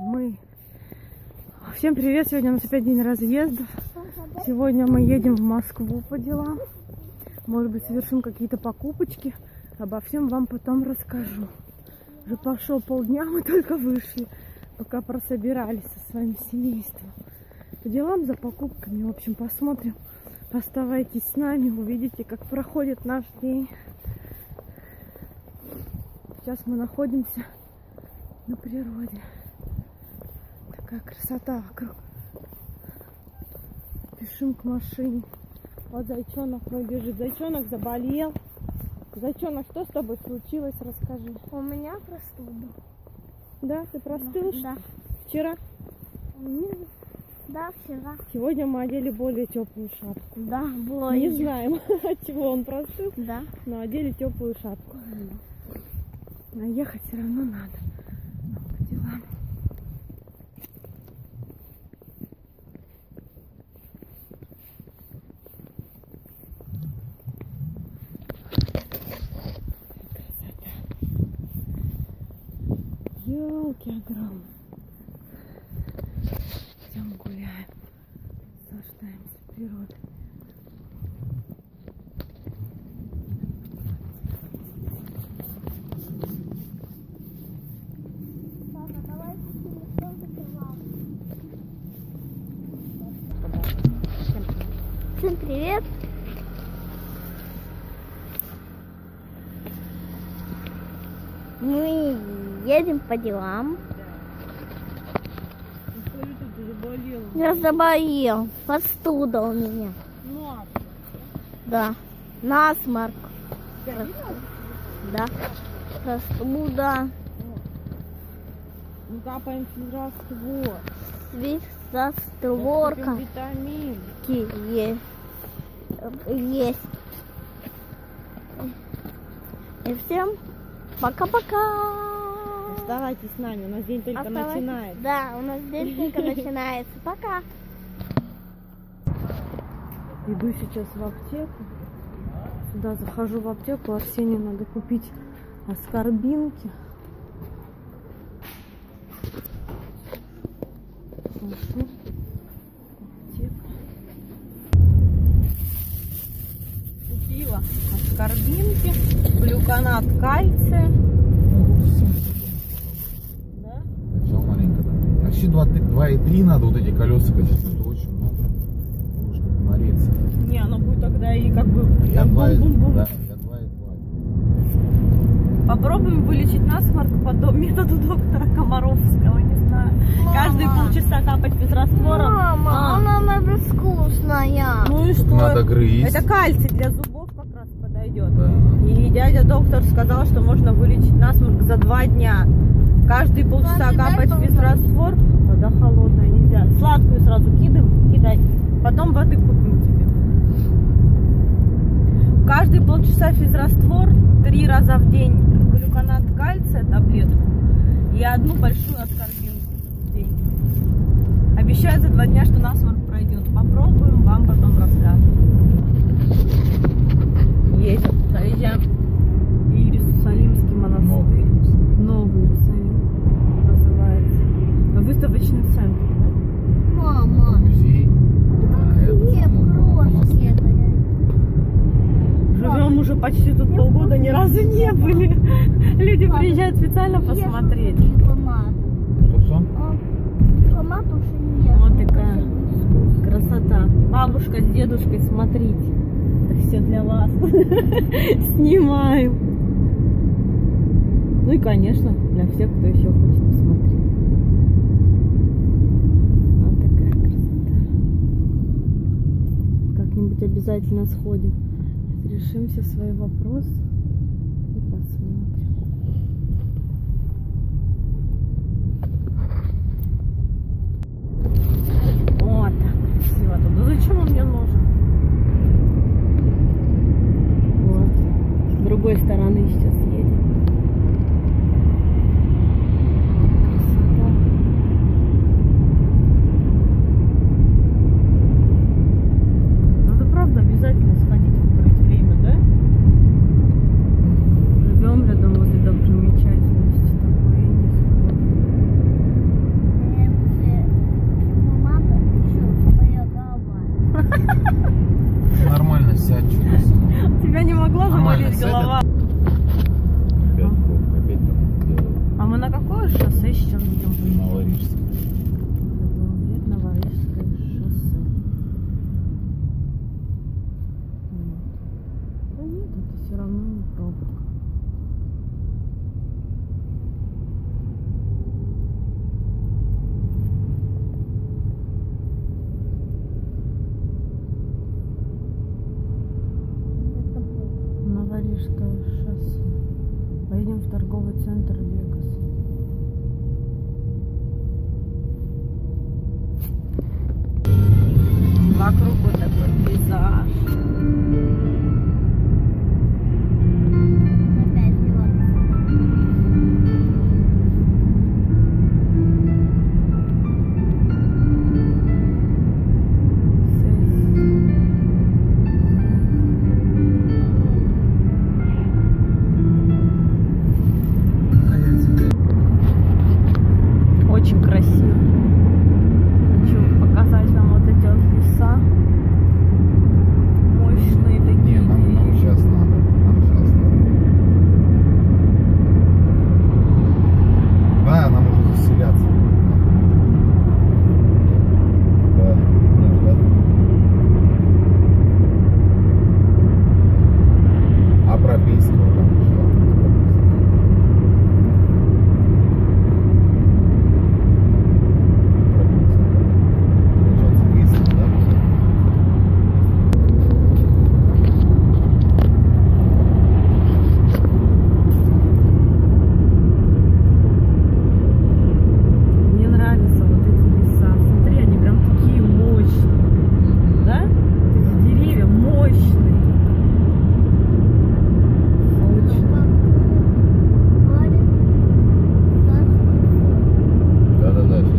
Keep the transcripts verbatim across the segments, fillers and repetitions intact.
Мы... Всем привет! Сегодня у нас опять день разъездов. Сегодня мы едем в Москву по делам. Может быть, совершим какие-то покупочки. Обо всем вам потом расскажу. Уже пошел полдня, мы только вышли, пока прособирались со своим семейством. По делам, за покупками. В общем, посмотрим. Оставайтесь с нами, увидите, как проходит наш день. Сейчас мы находимся на природе. Такая красота вокруг. Спешим к машине. Вот зайчонок мой бежит. Зайчонок заболел. Зайчонок, что с тобой случилось? Расскажи. У меня простуда. Да, ты простыл? Да. Вчера? Да, вчера. Сегодня мы одели более теплую шапку. Да, было. Не знаем, от чего он простыл. Да. Но одели теплую шапку. А ехать все равно надо. Ну, по делам. Елки огромные. Идем гуляем. Наслаждаемся природой. Всем привет! Мы едем по делам. Я заболел. Простуда у меня. Да. Насморк. Да. Простуда. Мы капаем физраствор. Физрастворка. Витамин. Есть. Есть. И всем пока-пока. Оставайтесь с нами, у нас день только Оставайтесь. начинается. Да, у нас день только начинается. Пока. Иду сейчас в аптеку. Сюда захожу в аптеку. Арсению надо купить аскорбинки. Захожу. Аптека. Купила аскорбинки, глюконат кальция. Да? Начало маленько, да. Вообще два и три надо, вот эти колеса, конечно, это очень много. Немножко на рельсы. Не, оно будет тогда и как бы Я так два, бум-бум-бум. да, я два и два. Попробуем вылечить насморк по методу доктора Комаровского, не знаю. Мама. Каждые полчаса капать физраствором. Мама, А. она моя вкусная. Ну и что? Надо грызть. Это кальций для зубов как раз подойдет. Да. И дядя доктор сказал, что можно вылечить насморк за два дня. Каждые полчаса Ну, капать дай физраствор. Вода холодная, нельзя. Сладкую сразу кидаем, кидай. Потом воды купим тебе. Каждые полчаса физраствор, три раза в день глюконат кальция, таблетку, и одну большую аскорбинку в день. Обещают за два дня, что насморк пройдет. Попробуем, вам потом расскажем. Едем, заезжаем в Иерусалимский монастырь. Новый. Новый Иерусалим называется. Выставочный центр, да? Мама. Музей. А, это Какие самое крошки. Живем уже почти тут полгода, ни разу не были. Люди приезжают специально посмотреть. Что-что? Томат уже нет. Вот такая красота. Бабушка с дедушкой, смотрите. Это все для вас. Снимаем. Ну и, конечно, для всех, кто еще хочет посмотреть. Вот такая красота. Как-нибудь обязательно сходим. Решимся в свои вопросы и посмотрим. Вот так красиво тут. Ну зачем он мне нужен? Вот. С другой стороны сейчас едем. Красота. Надо, правда, обязательно сходить, выбрать время, да? вокруг вот такой пейзаж. Опять его. Очень красиво. Хочу показать вам вот эти вот леса. Мощные такие. Не, нам, нам деревья. сейчас надо. Нам сейчас надо. Да, нам уже заселяться. Да, надо, да. А прописка там еще. Получается, выезд, да? Мне нравятся вот эти леса. Смотри, они прям такие мощные. Да? Эти деревья мощные. Сочные. Да, да, да.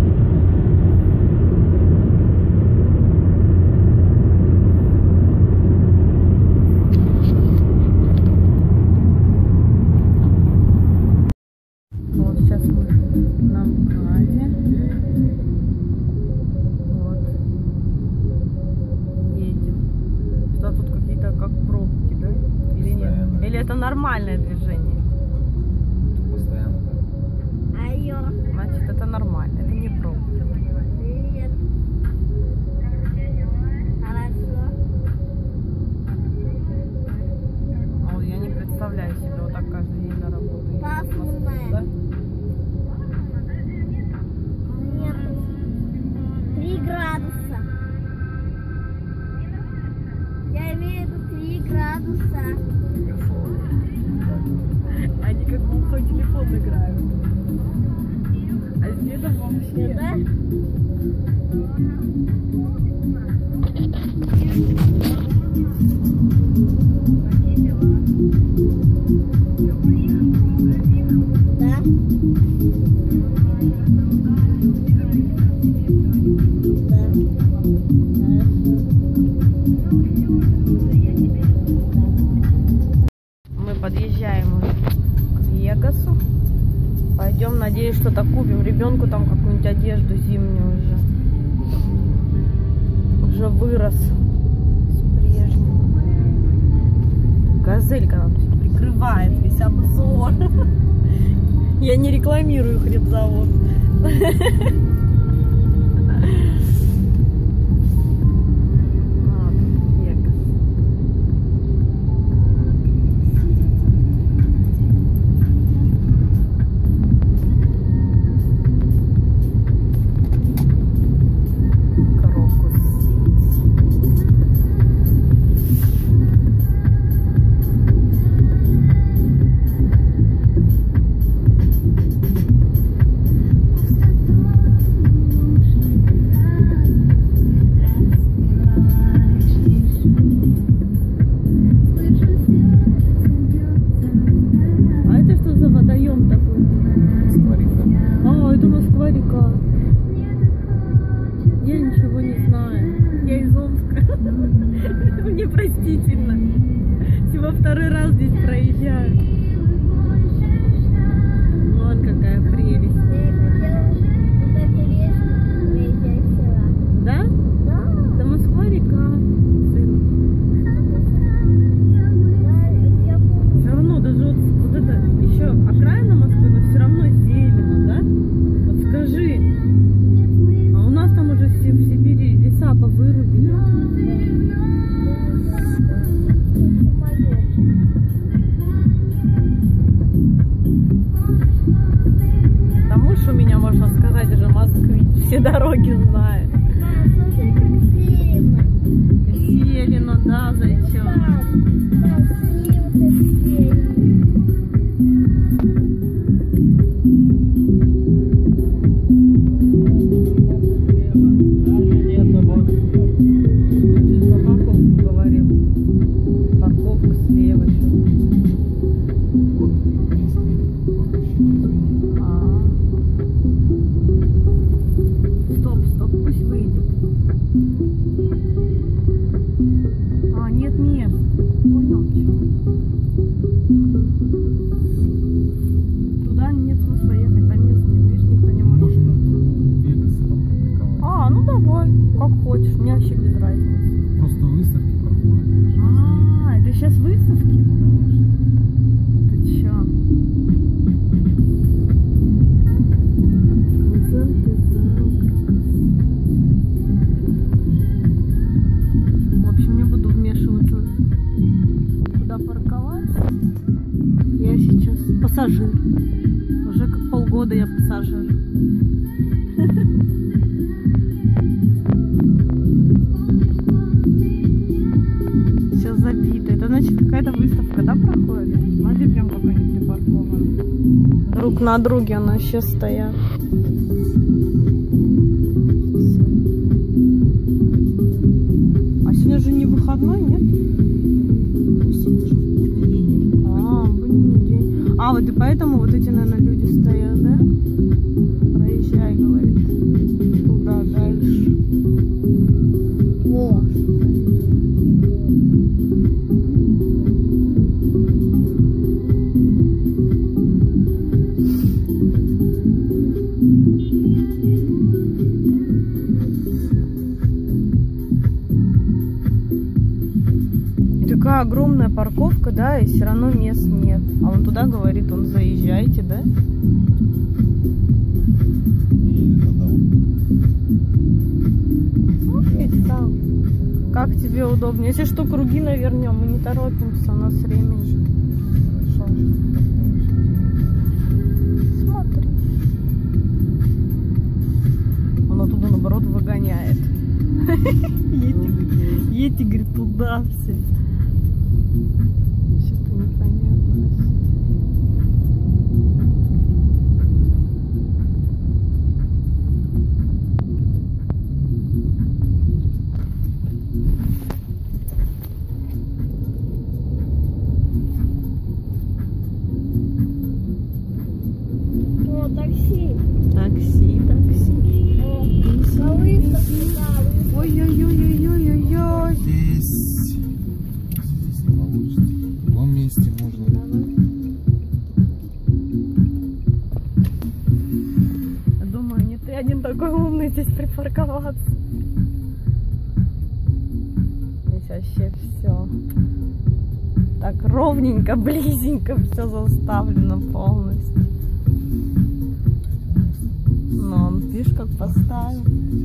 Вот сейчас мы на МКАДе. Вот. Едем. Что тут какие-то как пробки, да? Или нет? Постоянно. Или это нормальное движение? Постоянно так. Айо. Значит, это нормально, это не пробки. Привет. Хорошо. А вот я не представляю себе вот так каждый день на работу. ездить в Москву, Пасмурно. да? Нет. Три градуса. Я имею в виду три градуса. Они как в глухой телефон играют. А здесь это вообще... Да? Да? Мы подъезжаем уже к Вегасу. Пойдем, надеюсь, что-то купим ребенку там какую-нибудь одежду зимнюю уже. Уже вырос с прежнего. Газелька нам тут прикрывает весь обзор. Я не рекламирую хлебзавод. Вот, Вегас. Крокус Сити. А это что за водоем такой? Скворика. А, это Москва река. Я ничего не знаю. Я из Омска. Мне простительно. Всего второй раз здесь проезжаю. Вон какая прелесть. Да? Это Москва река. Сын. Все равно даже вот, вот это еще окраина Москвы, но все равно зелено, да? Вот скажи, а у нас там уже в Си- в Сибири леса повырубили. Потому что у меня, можно сказать, уже москвич, все дороги знает. Зелено, да, зачем? Нет, хочешь, мне вообще без разницы. Просто выставки проходят. А, это сейчас выставки? Ты чё? В общем, не буду вмешиваться, куда парковаться. Я сейчас пассажир. Уже как полгода я пассажир. Все забито. Это значит какая-то выставка, да, проходит? Смотри, прям как они припаркованы. Друг на друге она сейчас стоят. А сегодня же не выходной, нет? А, будний день. А, вот и поэтому вот эти, наверное, люди стоят, да? Проезжай, говорит. Туда дальше. О! Такая огромная парковка, да, и все равно мест нет. А он туда говорит, он заезжайте, да? Слушайте, там. Как тебе удобнее? Если что, круги навернем, мы не торопимся, у нас времени. Смотри. Он оттуда, наоборот, выгоняет. Едьте, говорит, туда все. Что-то непонятно. О, такси. Такси, такси. О, на выставке, да, выставка. Ой-ой-ой-ой-ой-ой. Здесь, здесь не получится. В другом месте можно. Я думаю, не ты один такой умный здесь припарковаться. Здесь вообще все так ровненько, близенько все заставлено полностью. Но он, видишь, как поставил.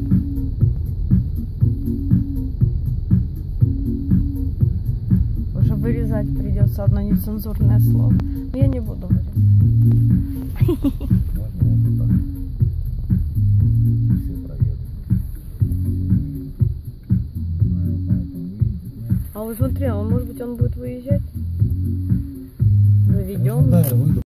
Уже вырезать придется одно нецензурное слово. Но я не буду вырезать. Можно вот так. Все проедут. А вот смотри, он, может быть, он будет выезжать? Заведем. Да, я выйду.